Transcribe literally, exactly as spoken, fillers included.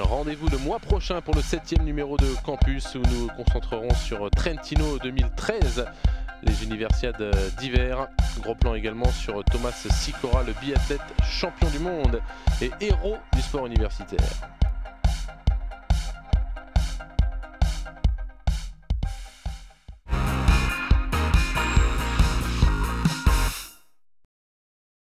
Rendez-vous le mois prochain pour le septième numéro de Campus où nous nous concentrerons sur Trentino deux mille treize, les universiades d'hiver. Gros plan également sur Thomas Sicora, le biathlète champion du monde et héros du sport universitaire.